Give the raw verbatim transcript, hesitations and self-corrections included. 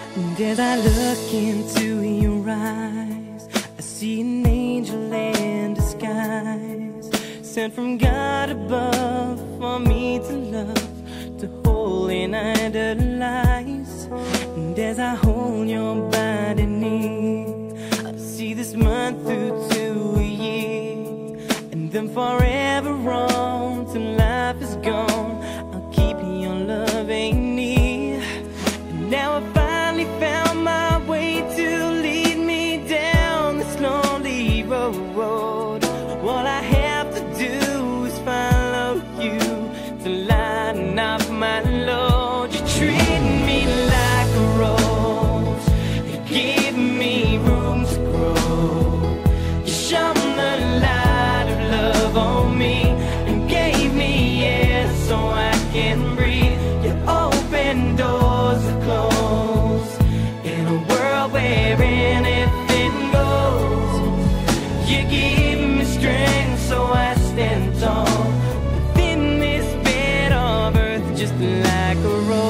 And as I look into your eyes, I see an angel in disguise, sent from God above for me to love, to hold and idolize. And as I hold your body near, I see this month through to a year, and then forever on till life is gone. I'll keep your loving near. And now I finally found my way to lead me down this lonely road. All I have to do is follow you to lighten up my load. You treat me like a rose, you give me room to grow. You shone the light of love on me and gave me air so I can breathe. You open doors that close in a world where anything goes. You give me strength so I stand tall within this bed of earth, just like a rose.